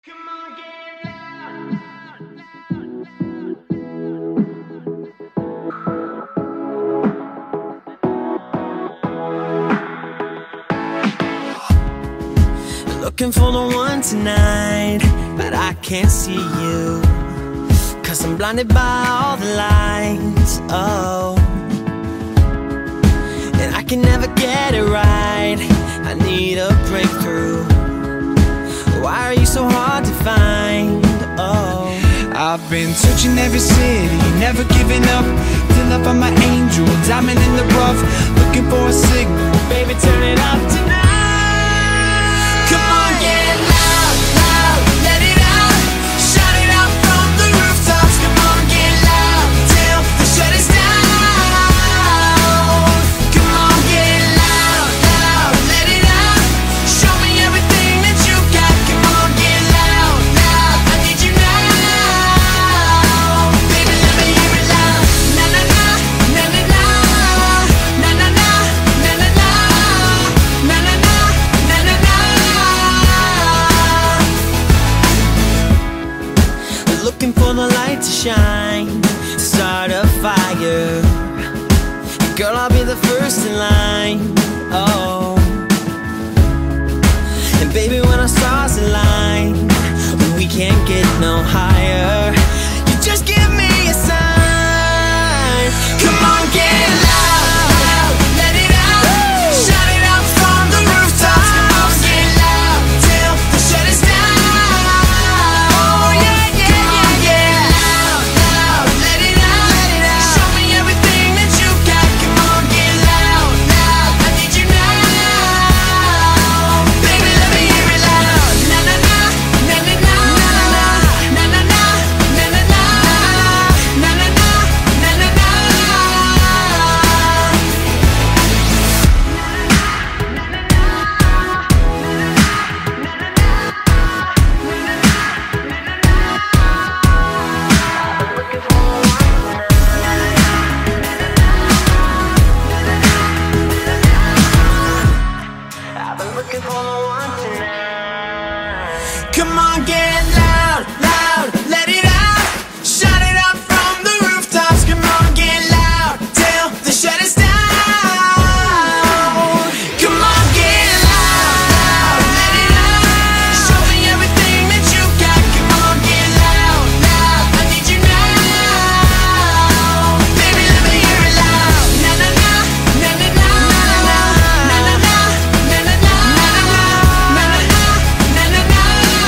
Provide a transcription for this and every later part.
Come on, get loud. Looking for the one tonight, but I can't see you, 'cause I'm blinded by all the lights, oh. And I can never get it right, I need a breakthrough. Why are you so hard to find, oh? I've been searching every city, never giving up, till I find my angel, diamond in the rough. Looking for a signal, Baby, turn it up tonight. Come on, get loud, loud, let it out. Shout it out from the rooftops. Come on, get loud, till the shut is down. Come on, get loud, loud, let it out. Show me everything that you got. Come on, get loud, loud, I need you now. Baby, let me hear it loud. Na na na, na na na, na na na, na na na, na na na, na na na. Looking for the light to shine, to start a fire. Girl, I'll be the first in line, oh. And baby, when our stars align, we can't get no higher. You just give me a sign. Come on, get loud, loud, let it out. Shout it out from the rooftops. Come on, get loud, till the shut is down. Oh yeah, yeah, yeah, yeah. Loud, loud, let it out. Show me everything that you got. Come on, get loud, loud, I need you now. Baby, let me hear it loud. Na na na, na na na, na na na, na na na, na na na, na na na. I've been looking for the one tonight. Come on, get loud, loud, let it out. Shout it out from the rooftops. Come on, get loud, till the shut is down. Come on, get loud, loud, let it out. Show me everything that you got. Come on, get loud, loud, I need you now. Baby, let me hear it loud. Na na na, na na na, na na na, na na na, na na na, na na na.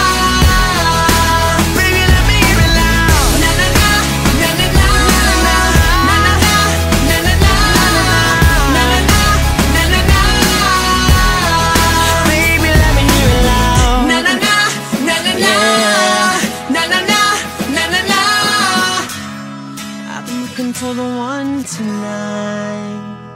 Baby, let me hear it loud. Na na na, na na na, na na na, na na na, na na na, na na na. Baby, let me hear it loud. Na na na, na na na, na na na, na na na. I've been looking for the one tonight.